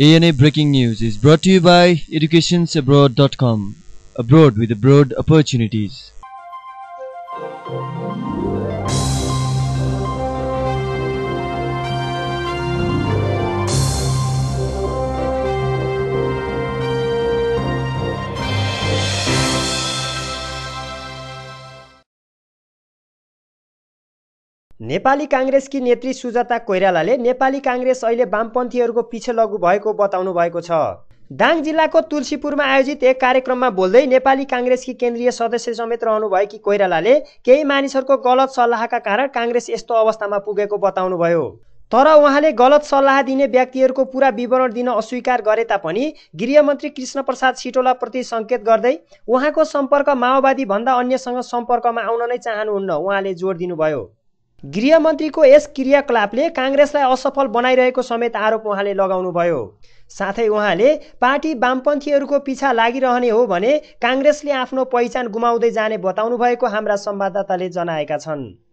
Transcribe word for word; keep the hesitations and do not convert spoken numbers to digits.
A N A Breaking News is brought to you by educations abroad dot com. Abroad with abroad opportunities. Nepali कांग्रेसकी नेत्री सुजाता कोइरालाले नेपाली कांग्रेस अहिले वामपन्थीहरूको पछि लागु भएको बताउनु भएको छ। दाङ जिल्लाको तुलसीपुरमा आयोजित एक कार्यक्रममा बोल्दै नेपाली कांग्रेसकी केन्द्रीय सदस्य समेत रहनुभएकी कोइरालाले केही मानिसहरूको गलत सल्लाहका कारण कांग्रेस यस्तो अवस्थामा पुगेको बताउनुभयो। तर उहाँले गलत सल्लाह दिने व्यक्तिहरूको पूरा विवरण दिन अस्वीकार गरे तापनि गृहमन्त्री कृष्ण प्रसाद सिटौलाप्रति संकेत गर्दै उहाँको सम्पर्क माओवादी भन्दा अन्यसँग सम्पर्कमा आउन नै चाहनुहुन्न उहाँले जोड दिनुभयो। गृहमन्त्रीको यस क्रियाकलापले कांग्रेसलाई असफल बनाइरहेको समेत आरोप उहाँले लगाउनुभयो। साथै उहाँले पार्टी वामपन्थीहरूको पिछा लागिरहने हो भने कांग्रेसले आफ्नो पहिचान गुमाउँदै जाने बताउनु भएको हाम्रा संवाददाताले जनाएका छन्।